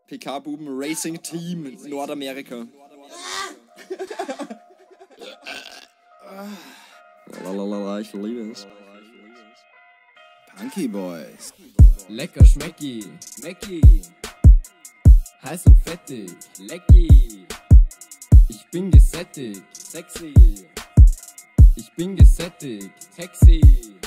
PK-Buben Racing Team Nordamerika. Lalalala, ich liebe es. Punky Boys. Lecker schmecki, Mecki. Heiß und fettig, lecki. Ich bin gesättigt, sexy. Ich bin gesättigt, sexy.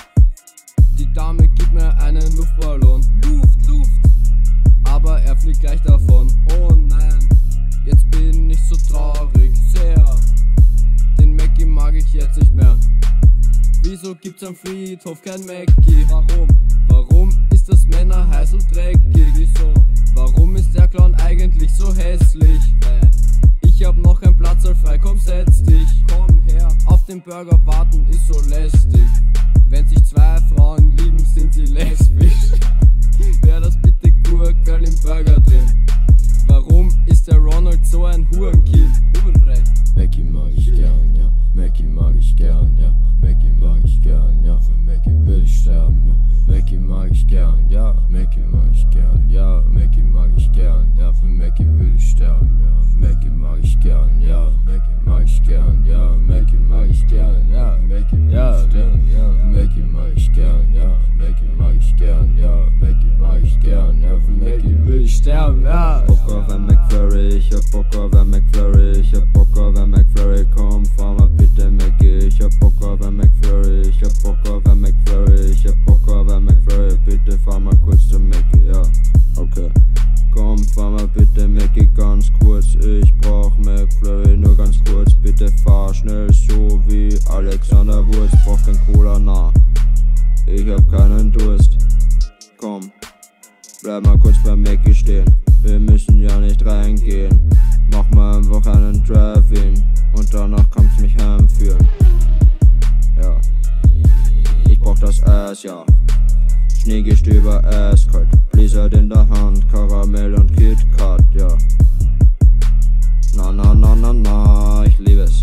Die Dame gibt mir einen Luftballon. Luft. Aber er fliegt gleich davon. Oh nein, jetzt bin ich so traurig, sehr. Den Mackie mag ich jetzt nicht mehr. Wieso gibt's am Friedhof kein Mackie? Warum ist das Männer heiß und dreckig? Wieso? Warum ist der Clown eigentlich so hässlich? Ich hab noch einen Platz frei, komm setz dich. Komm her, auf den Burger warten ist so lästig. Wenn sich zwei Frauen lieben, sind sie lesbisch. Wär das bitte Gurkel im Burger drin? Warum ist der Ronald so ein Hurenkind? Mackie mag ich gern, ja. Mackie mag ich gern, ja. Mackie mag ich gern, ja. Für Mackie will ich sterben, ja. Mackie mag ich gern, ja. Mackie mag ich gern, ja. Mackie mag ich gern, ja. Für Mackie will ich sterben, ja. Mackie mag ich gern, ja. Mackie mag ich gern, ja. Mackie mag ich gern, ja. Mackie mag ich gern, ja. Mackie mag ich gern, ja. Mackie mag ich gern, ja. Mackie mag ich gern, ja. Für Mackie will ich sterben, ja. Bock auf ein McFlurry, ich hab Bock auf ein McFlurry, ich hab Bock auf ein McFlurry, komm, fahr mal bitte Mackie. Ich hab Bock auf ein McFlurry, ich hab Bock auf ein McFlurry, ich hab Bock auf ein McFlurry, bitte fahr mal kurz zu Mackie, ja, okay. Komm, fahr mal bitte Mackie ganz kurz, ich brauch McFlurry nur ganz kurz, bitte fahr schnell so wie Alexander Wurz, brauch kein Cola, nah, ich hab keinen Durst. Komm, bleib mal kurz bei Mackie stehen, wir müssen ja nicht reingehen, mach mal einfach einen Drive-In und danach kannst mich heimführen. Ja, ich brauch das Eis, ja. Schneegestöber, eiskalt, Blizzard in der Hand, Karamell und KitKat, ja. Na, ich liebe es.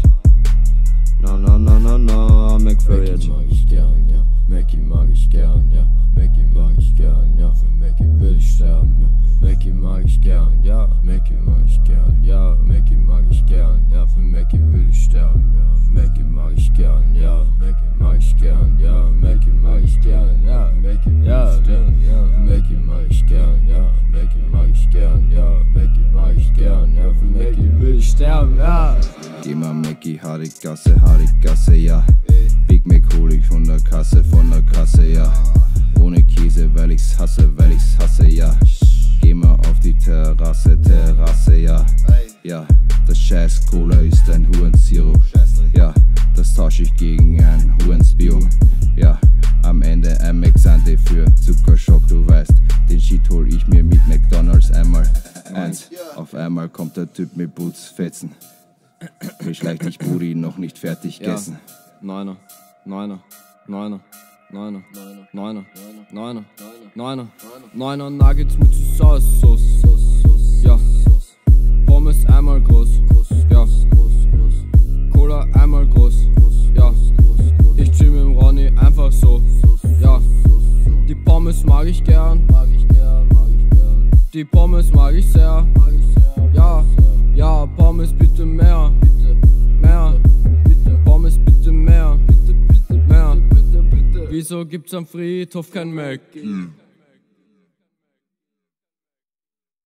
Na, McFlurry jetzt. Mackie mag ich gern, ja. Mackie mag ich gern, ja. Mackie mag ich gern, ja. Für Mackie will ich sterben, ja. Mackie mag ich gern, ja. Mackie mag ich gern, ja. Mackie mag ich gern, ja. Für Mackie will ich sterben, ja. Mackie mag ich gern, ja. Mackie mag ich gern, ja. Mackie mag ich gern, ja. Mackie mag ich gern, ja. Mackie mag ich gern, ja. Mackie mag ich gern, ja. Mackie mag ich gern, ja. Für Mackie will ich sterben, ja. Geh mal Mackie, harte Gasse, ja. Big Mac hol ich von der Kasse, ja. Ohne Käse, weil ich's hasse, ja. Geh mal auf die Terrasse, ja. Ja, das scheiß Cola ist ein Hurensirup. Ja, das tausch ich gegen ein Hurenspium. Ja, am Ende ein Mexante für Zuckerschock, du weißt. Den Shit hol ich mir mit McDonalds einmal eins. Auf einmal kommt der Typ mit Boots fetzen. Beschleicht dich Booty, noch nicht fertig gegessen. Neuner Nuggets mit Sauce, ja. Pommes einmal groß, ja. Cola einmal groß, ja. Ich chill mit dem Ronny einfach so, ja. Die Pommes mag ich gern, die Pommes mag ich sehr, ja. Ja, Pommes bitte mehr, Pommes bitte mehr. Wieso gibt's am Friedhof kein Mackie?